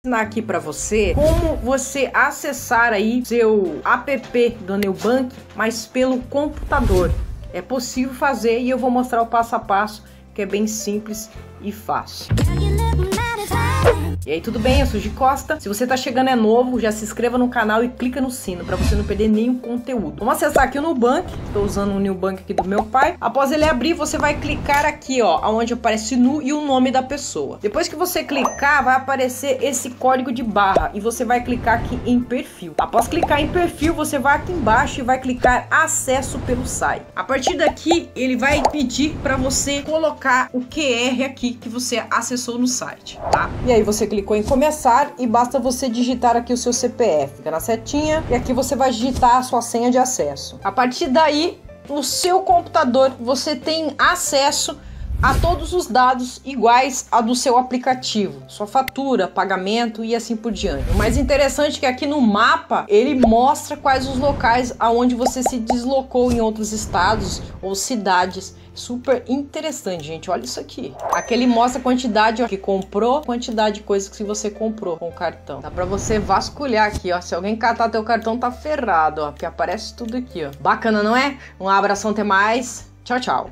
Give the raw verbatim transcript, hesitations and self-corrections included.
ensinar aqui para você como você acessar aí seu app do Nubank, mas pelo computador. É possível fazer e eu vou mostrar o passo a passo, que é bem simples e fácil. E aí, tudo bem? Eu sou Gi Costa. Se você tá chegando é novo, já se inscreva no canal e clica no sino para você não perder nenhum conteúdo. Vamos acessar aqui o Nubank. Estou usando o Nubank aqui do meu pai. Após ele abrir, você vai clicar aqui, ó, onde aparece Nu e o nome da pessoa. Depois que você clicar, vai aparecer esse código de barra e você vai clicar aqui em perfil. Após clicar em perfil, você vai aqui embaixo e vai clicar acesso pelo site. A partir daqui, ele vai pedir para você colocar o Q R aqui que você acessou no site, tá? E aí você clica clicou em começar e basta você digitar aqui o seu C P F, fica na setinha e aqui você vai digitar a sua senha de acesso. A partir daí, no seu computador você tem acesso a todos os dados iguais a do seu aplicativo, sua fatura, pagamento e assim por diante. O mais interessante é que aqui no mapa ele mostra quais os locais aonde você se deslocou em outros estados ou cidades. Super interessante, gente. Olha isso aqui. Aqui ele mostra a quantidade ó, que comprou, quantidade de coisas que você comprou com o cartão. Dá pra você vasculhar aqui, ó. Se alguém catar teu cartão, tá ferrado, ó. Porque aparece tudo aqui, ó. Bacana, não é? Um abração, até mais. Tchau, tchau.